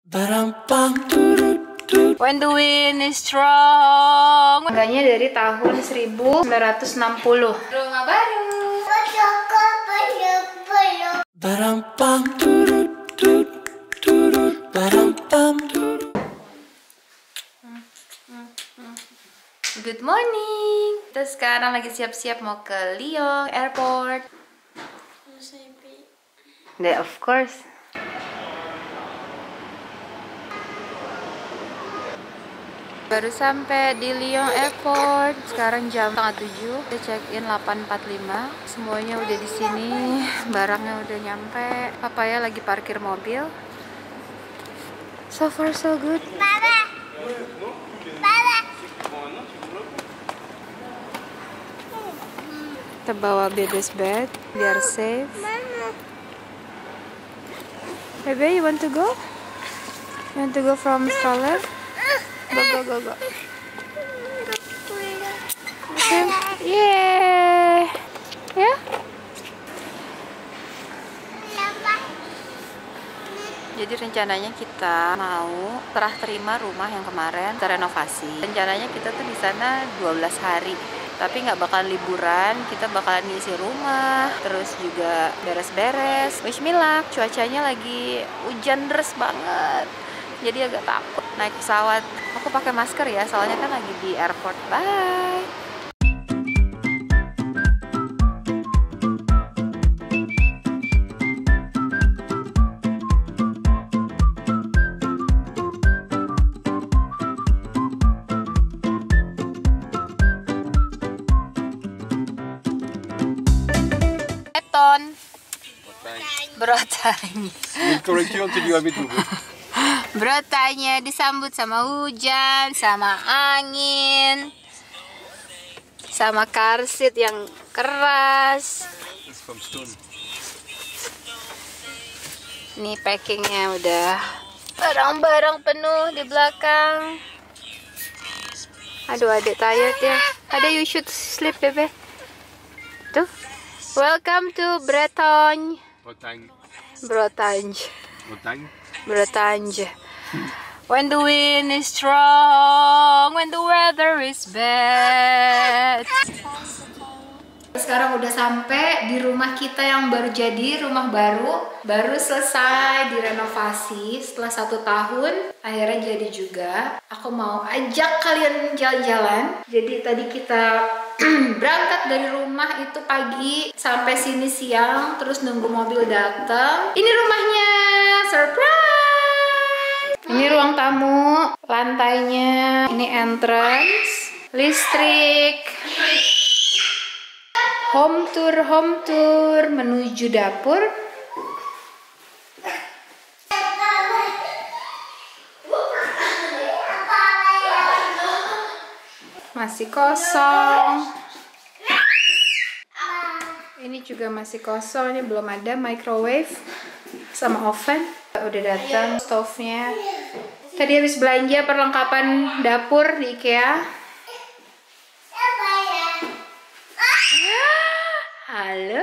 When the wind is strong. Tangganya dari tahun 1960. Rumah baru. Good morning. Kita sekarang lagi siap-siap mau ke Lyon Airport. Yeah, of course. Baru sampai di Lyon Airport. Sekarang jam 6:30. Kita check-in 8.45. Semuanya udah di sini. Barangnya udah nyampe. Papaya lagi parkir mobil. So far so good. Kita bawa baby's bed biar safe. Baby, you want to go? You want to go from stroller? Go. Okay. Yeah. Yeah. Jadi rencananya kita mau serah terima rumah yang kemarin terenovasi. Rencananya kita tuh di sana 12 hari. Tapi nggak bakalan liburan, kita bakalan ngisi rumah, terus juga beres-beres. Wish me luck, cuacanya lagi hujan deras banget. Jadi agak takut naik pesawat. Aku pakai masker ya, soalnya kan lagi di airport. Bye. Brotanya. Brotanya disambut sama hujan, sama angin, sama car seat yang keras. Nih packingnya udah barang-barang penuh di belakang. Aduh, adek tired ya. Ada you should sleep, bebe. Tuh. Welcome to Bretagne. Bretagne. When the wind is strong, when the weather is bad. Sekarang udah sampai di rumah kita yang baru jadi, rumah baru selesai direnovasi setelah 1 tahun, akhirnya jadi juga. Aku mau ajak kalian jalan-jalan. Jadi tadi kita berangkat dari rumah itu pagi sampai sini siang, terus nunggu mobil datang. Ini rumahnya, surprise. Ini ruang tamu, lantainya, ini entrance, listrik. Home tour menuju dapur. Masih kosong. Ini juga masih kosong, ini belum ada microwave sama oven. Udah datang stove-nya. Tadi habis belanja perlengkapan dapur di IKEA. Halo.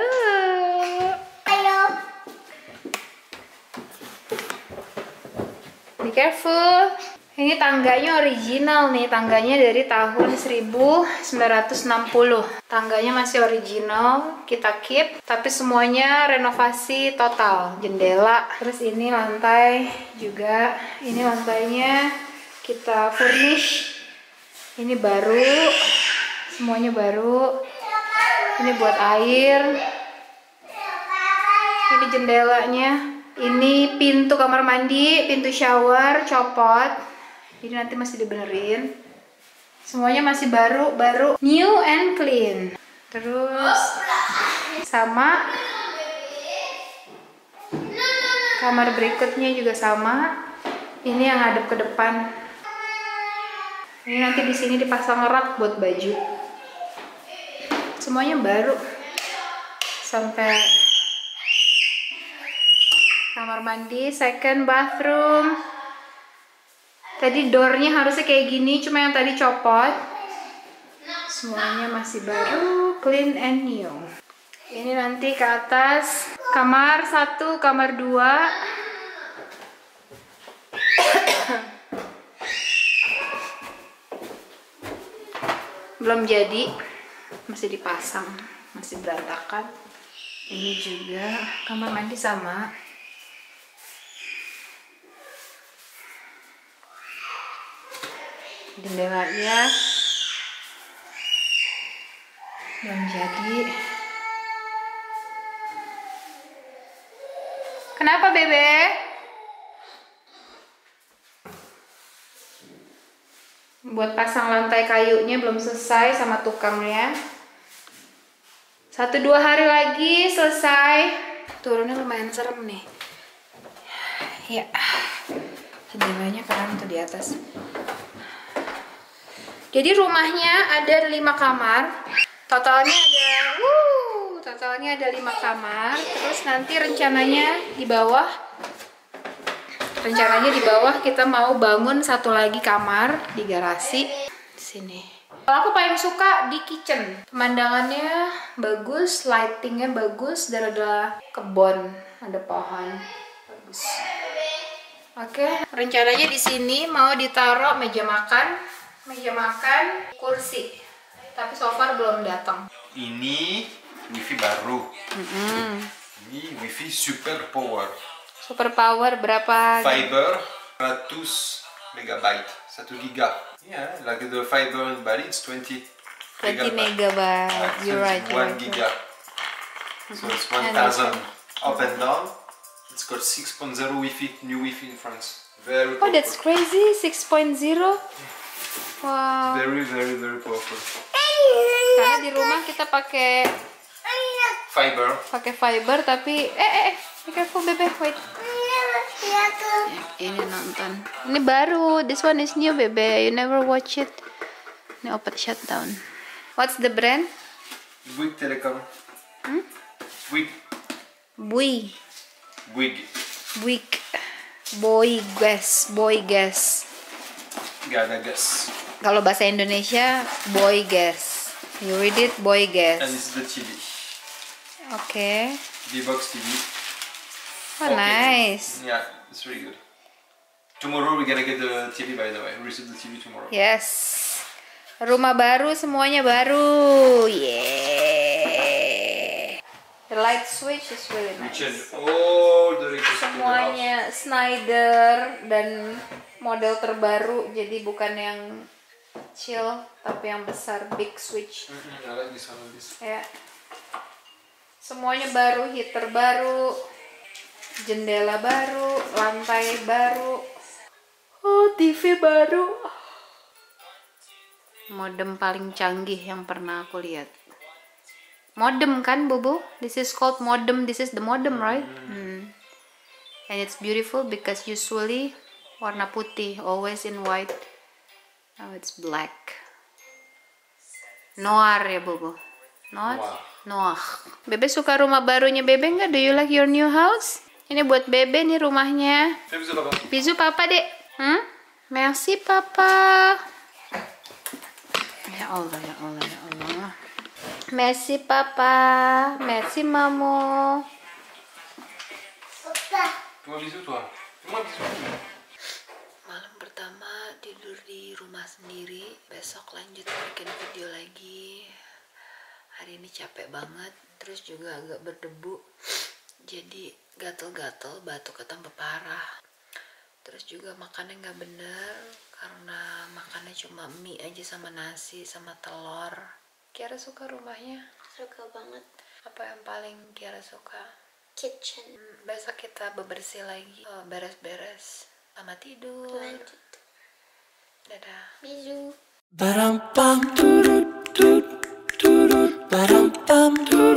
Be careful. Ini tangganya original nih, tangganya dari tahun 1960. Tangganya masih original, kita keep, tapi semuanya renovasi total. Jendela, terus ini lantai juga. Ini lantainya kita furnish. Ini baru, semuanya baru. Ini buat air. Ini jendelanya. Ini pintu kamar mandi, pintu shower copot. Jadi nanti masih dibenerin. Semuanya masih baru, new and clean. Terus sama kamar berikutnya juga sama. Ini yang ngadep ke depan. Ini nanti di sini dipasang rak buat baju. Semuanya baru. Sampai kamar mandi, second bathroom. Tadi doornya harusnya kayak gini, cuma yang tadi copot. Semuanya masih baru, clean and new. Ini nanti ke atas, kamar 1, kamar 2. belum jadi, masih dipasang, masih berantakan. Ini juga kamar mandi sama. Jendelanya belum jadi. Kenapa, Bebe? Buat pasang lantai kayunya belum selesai sama tukangnya. 1-2 hari lagi selesai. Turunnya lumayan serem nih. Ya, jendelanya keren tuh di atas. Jadi rumahnya ada 5 kamar. Totalnya ada 5 kamar. Terus nanti rencananya di bawah kita mau bangun satu lagi kamar di garasi sini. Kalau aku paling suka di kitchen. Pemandangannya bagus, lightingnya bagus, dan ada kebun, ada pohon. Bagus. Oke, rencananya di sini mau ditaruh meja makan, kursi. Tapi so far belum datang. Ini wifi baru. Ini wifi super power. Super power berapa? Fiber 100 megabyte, 1 giga. Yeah, like the fiber in Bali, it's 20 megabyte. So You're right. it's 1 giga. So it's 1000 up and down. It's got 6.0 wifi, new wifi in France. Very powerful. Oh, that's crazy. 6.0. Wow. Very, very, very powerful. Karena di rumah kita pakai fiber tapi be careful, Bebe, wait. Ini nonton. Ini baru. This one is new, Bebe. You never watch it. Ini open shutdown. What's the brand? Bouygues Telecom. Bouygues. Bouygues. Boy gas. Gak ada gas. Kalau bahasa Indonesia, boy gas. You read it, boy gas. And it's the TV. Okay. D-Box TV. Oh, nice. Yeah, it's really good. Tomorrow we're gonna get the TV, by the way. We receive the TV tomorrow. Yes. Rumah baru, semuanya baru. Yeah. The light switch is really We nice. change all the electricity in the house. Semuanya Schneider dan model terbaru. Jadi bukan yang kecil, tapi yang besar, big switch. I like this one. Ya. Semuanya baru, heater baru, jendela baru, lantai baru. Oh, TV baru. Modem paling canggih yang pernah aku lihat. Modem kan, Bobo? This is called modem. This is the modem, right? And it's beautiful because usually warna putih, always in white. Now it's black. Noir ya, Bobo? Noir. Bebe suka rumah barunya Bebe nggak? Do you like your new house? Ini buat Bebe nih rumahnya. Bisous Papa, Dek. Merci Papa. Ya Allah. Merci Papa. Merci Mamo. Malam pertama tidur di rumah sendiri. Besok lanjut bikin video lagi. Hari ini capek banget, terus juga agak berdebu, jadi gatel-gatel, batuk tambah parah. Terus juga makannya nggak bener, karena makannya cuma mie aja sama nasi sama telur. Kiara suka rumahnya? Suka banget. Apa yang paling Kiara suka? Kitchen. Besok kita bebersih lagi, beres-beres sama tidur. Lanjut. Dadah. Bisous. Ba-dum-bum, doo-doo, doo-doo, doo-doo, ba-dum-bum, doo-doo.